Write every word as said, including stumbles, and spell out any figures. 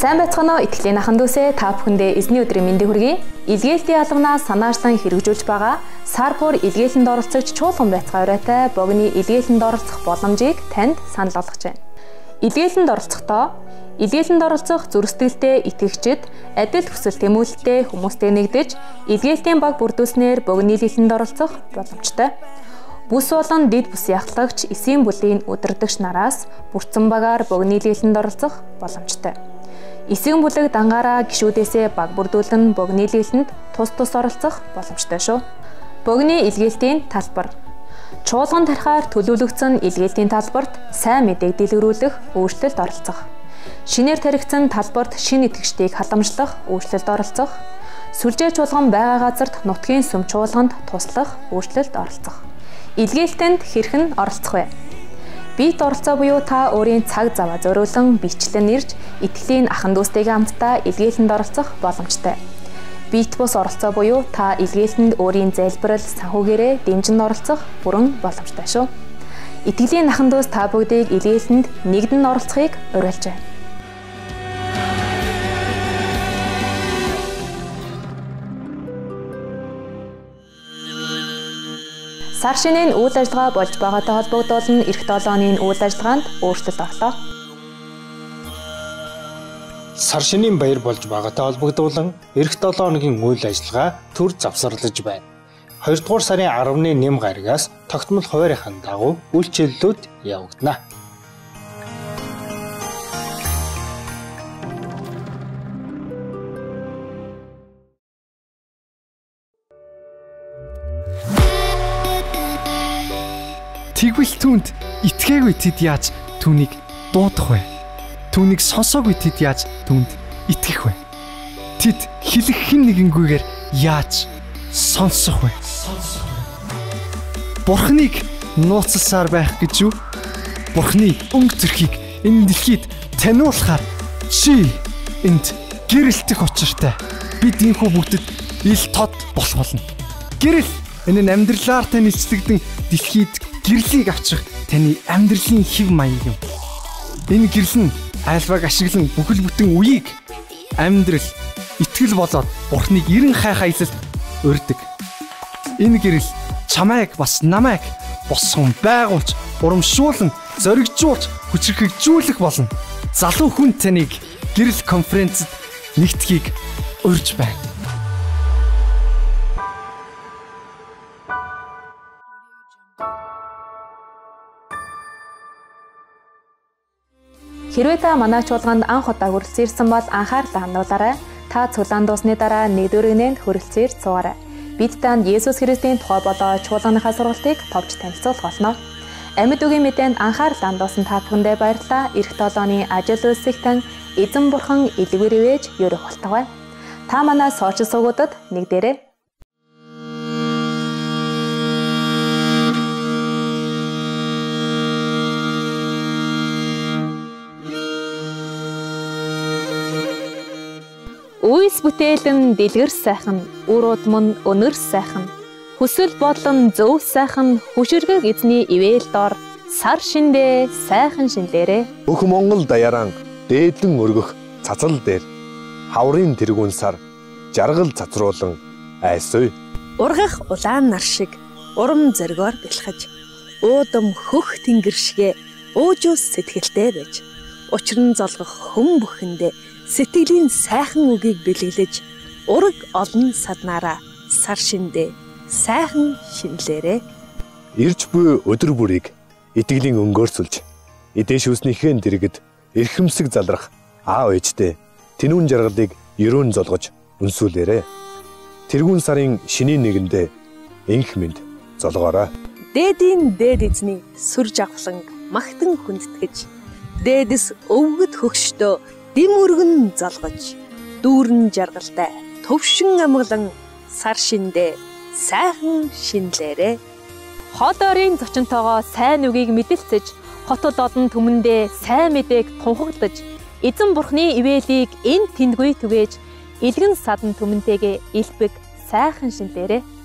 Сайн байцгаана уу итгэлийн ахын дүүсээ та бүхэндээ эзний өдрийн мэндийг хүргэе. Илгээлтийн алганаас санаачсан хэрэгжүүлж байгаа Сарпур илгээлтэнд оролцогч чуулган байцгаа урайтай богино илгээлтэнд оролцох боломжийг танд санал болгож байна. Илгээлтэнд оролцохдоо илгээлтэнд оролцох зүрхсэтгэлтэй итгэгчид адил хүсэл тэмүүлэлтэй хүмүүстэй нэгдэж илгээлтийн баг бүрдүүлснээр богино илгээлтэнд оролцох боломжтой. Бүс болон дэд бүс яхлагч эсийн бүлийн удирдагч нараас бүрдсэн багаар богино илгээлтэнд оролцох боломжтой. Эсийн бүлэг дангаараа гишүүдээсээ баг бүрдүүлэн богино илгээлтэнд тус тус оролцох боломжтой шүү. Богино илгээлтийн талбар. Чуулган тарихаар төлөвлөгдсөн илгээлтийн талбарт сайн мэдээг дэлгэрүүлэх өөрчлөлт оролцох. Шинээр таригдсан талбарт шинэ итгэгчдийг халамжлах өөрчлөлт оролцох. Сүлжээ чуулган байгаа газарт нутгийн сүм чуулганд туслах өөрчлөлт оролцох. Илгээлтэнд хэрхэн оролцох вэ? Биет оролцоо буюу та өөрийн цаг заваа зориулан бичлэн ирж итгэлийн ахын дүүстэйгээ хамтдаа илгээлтэнд оролцох боломжтой. Биет бус оролцоо буюу та илгээлтэнд өөрийн залбирал санхүүгээрээ дэмжин оролцох бүрэн боломжтой шүү. Итгэлийн ахын дүүс та бүгдийг илгээлтэнд нэгдэн оролцохыг уриалж байна. Сар шинийн үйл ажиллагаа болж байгаатай холбогдуулан эх долооны үйл ажиллагаанд өөрчлөлт орлоо. Сар шинийн баяр болж байгаатай холбогдуулан эх долооны үйл ажиллагаа төр завсарлаж байна. хоёрдугаар сарын аравны нэм гарагаас тогтмол хуваарийн дагуу үйлчиллэлүүд явагдана. Тэгвэл түүнд итгээгүй тэд яаж түүнийг дуудах вэ? Түүнийг сонсоогүй тэд яаж түүнд итгэх вэ? Тэд хэлэх хэн нэгэнгүйгээр яаж сонсох вэ? Бурхныг нууцлсаар байх гэж юу? Бурхны өнгө төрхийг энэ дэлхийд таниулахаар чи энд гэрэлтэх учиртай. Бид энэхүү бүгдэд ил тод болох болно. Гэрэл энэ нь амьдралаар тань эцлэгдэн дэлхийд гэрлийг авчих таны амьдралын хэв маяг юм. Энэ гэрэл нь айлваг ашиглан бүхэл бүтэн үеийг амьдрал итгэл болоод Бурхныг эрен хайх аялалд урьдаг. Энэ гэрэл чамайг бас намайг босгон байгуулж, урамшуулан, зоригжуулж, хүчрхэгжүүлэх болно. Залуу хүн таныг гэрэл конференцэд нэгтгэхийг урьж байна. Хэрвээ та манай чуулганд анх удаа хүрэлцэн ирсэн бол анхаарлаа хандуулаарай. Та цуглаан дуусны дараа нэгдүгээр нэмд хүрэлцэн ирж суугаарай. Бид танд Есүс Христийн тухай болоо чуулганыхаа сургалтыг товч танилцуулах болно. Амьд үгийн мэдээнд анхаарлаа хандуулсан та бүхэндээ баярлалаа. Эх долооны ажил үйлсийг тань эзэн бурхан илгүүр ивэж ерөх болтугай. Та манай сошиал сувгуудад нэгдээрэй. Үйс бүтээлэн дэлгэр сайхан, үр удам нь өнөр сайхан, хүсэл болон зөв сайхан, хүширгэг эзний ивэл дор, сар шиндээ сайхан шинлээрээ. Өх Монгол даяаран дээдлэн өргөх цацал дээр хаврын тэргүүн сар жаргал цацруулан айсуй. Ургах улаан нар шиг урам зоригоор бэлхэж, уудам хөх тэнгэр шигэ уужус сэтгэлтэй байж, учир нь золгох хүн бүхэндээ сэтгэлийн сайхан үгийг бэлэглэж ураг олон саднаараа сар шиндээ сайхан шинлээрээ. Ирж буй өдөр бүрийг итгэлийн өнгөөрсөлж эдээш үснийхэн дэргэд эрхэмсэг залрах аав ээжтэй тэнүүн жаргалыг ерөөн золгож өнсүүлээрээ. Тэргүүн сарын шинийн нэгэндээ энх мэнд золгоорой. Дээдийн дээд эзний сүр жавхлан магтан хүндэтгэж дээдэс өвгөд хөгшдөө дэм өргөн залгаж дүүрэн жаргалтай төвшин амгалан сар шиндээ сайхан шинлээрээ. Хол ойрын зочинтойгоо сайн үгийг мэдэлцэж, хотод олон түмэндээ сайн мэдээг тунхаглаж, эзэн бурхны ивэлийг энд тэндгүй түгээж, илгэн садан түмэнтэйгээ илбэг сайхан шинлээрээ.